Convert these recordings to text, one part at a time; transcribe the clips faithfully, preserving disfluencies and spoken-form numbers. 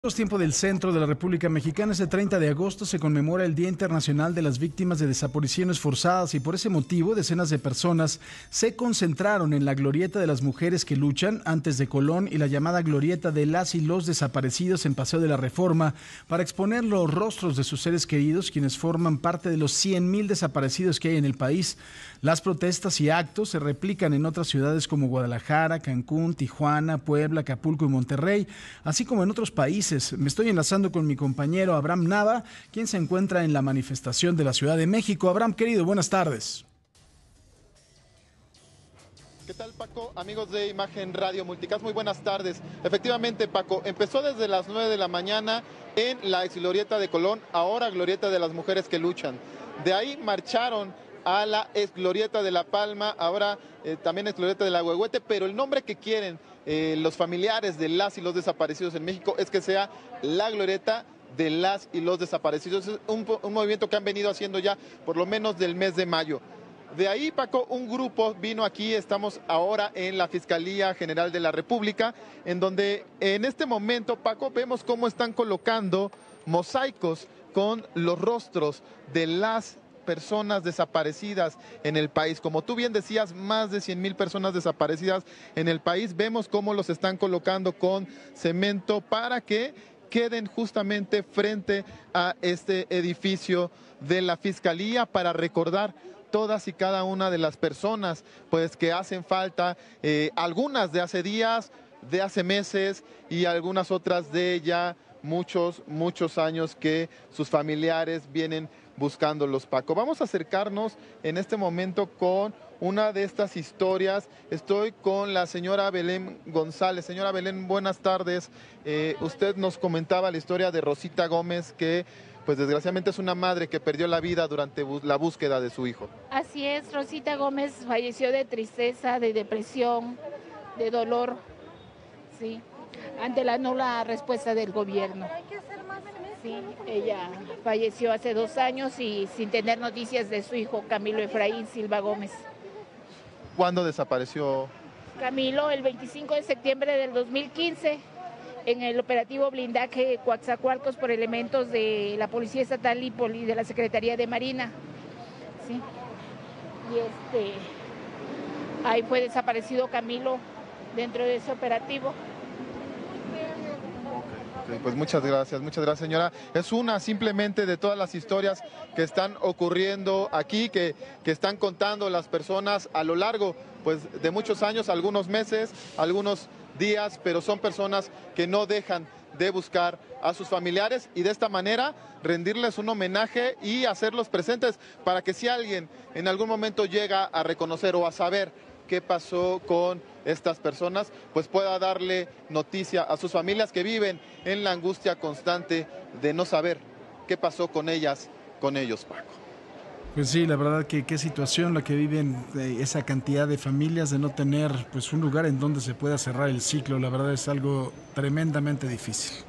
Tiempo del centro de la República Mexicana, este treinta de agosto se conmemora el Día Internacional de las Víctimas de Desapariciones Forzadas y por ese motivo decenas de personas se concentraron en la Glorieta de las Mujeres que Luchan antes de Colón y la llamada Glorieta de las y los Desaparecidos en Paseo de la Reforma para exponer los rostros de sus seres queridos, quienes forman parte de los cien mil desaparecidos que hay en el país. Las protestas y actos se replican en otras ciudades como Guadalajara, Cancún, Tijuana, Puebla, Acapulco y Monterrey, así como en otros países. Me estoy enlazando con mi compañero Abraham Nava, quien se encuentra en la manifestación de la Ciudad de México. Abraham, querido, buenas tardes. ¿Qué tal, Paco? Amigos de Imagen Radio Multicast, muy buenas tardes. Efectivamente, Paco, empezó desde las nueve de la mañana en la ex Glorieta de Colón, ahora Glorieta de las Mujeres que Luchan. De ahí marcharon a la ex Glorieta de La Palma, ahora eh, también ex Glorieta de la Huehuete, pero el nombre que quieren eh, los familiares de las y los desaparecidos en México es que sea la Glorieta de las y los desaparecidos. Es un, un movimiento que han venido haciendo ya por lo menos del mes de mayo. De ahí, Paco, un grupo vino aquí, estamos ahora en la Fiscalía General de la República, en donde en este momento, Paco, vemos cómo están colocando mosaicos con los rostros de las personas desaparecidas en el país. Como tú bien decías, más de cien mil personas desaparecidas en el país. Vemos cómo los están colocando con cemento para que queden justamente frente a este edificio de la Fiscalía para recordar todas y cada una de las personas pues que hacen falta, eh, algunas de hace días, de hace meses y algunas otras de ya muchos, muchos años que sus familiares vienen buscándolos, Paco. Vamos a acercarnos en este momento con una de estas historias. Estoy con la señora Belén González. Señora Belén, buenas tardes. Eh, usted nos comentaba la historia de Rosita Gómez, que pues desgraciadamente es una madre que perdió la vida durante la búsqueda de su hijo. Así es, Rosita Gómez falleció de tristeza, de depresión, de dolor, sí, ante la nula respuesta del gobierno. Sí, ella falleció hace dos años y sin tener noticias de su hijo Camilo Efraín Silva Gómez. ¿Cuándo desapareció? Camilo, el veinticinco de septiembre del dos mil quince, en el operativo blindaje Coatzacoalcos por elementos de la Policía Estatal y de la Secretaría de Marina. Sí. Y este, ahí fue desaparecido Camilo dentro de ese operativo. Pues muchas gracias, muchas gracias, señora. Es una simplemente de todas las historias que están ocurriendo aquí, que, que están contando las personas a lo largo pues, de muchos años, algunos meses, algunos días, pero son personas que no dejan de buscar a sus familiares y de esta manera rendirles un homenaje y hacerlos presentes para que si alguien en algún momento llega a reconocer o a saber qué pasó con estas personas, pues pueda darle noticia a sus familias que viven en la angustia constante de no saber qué pasó con ellas, con ellos, Paco. Pues sí, la verdad que qué situación la que viven eh, esa cantidad de familias de no tener pues un lugar en donde se pueda cerrar el ciclo. La verdad es algo tremendamente difícil.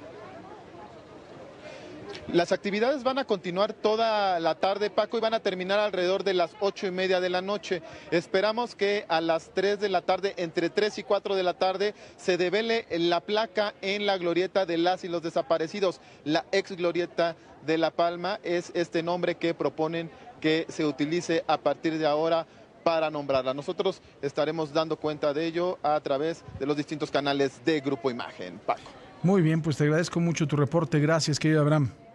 Las actividades van a continuar toda la tarde, Paco, y van a terminar alrededor de las ocho y media de la noche. Esperamos que a las tres de la tarde, entre tres y cuatro de la tarde, se devele la placa en la Glorieta de las y los desaparecidos. La ex Glorieta de La Palma es este nombre que proponen que se utilice a partir de ahora para nombrarla. Nosotros estaremos dando cuenta de ello a través de los distintos canales de Grupo Imagen, Paco. Muy bien, pues te agradezco mucho tu reporte. Gracias, querido Abraham.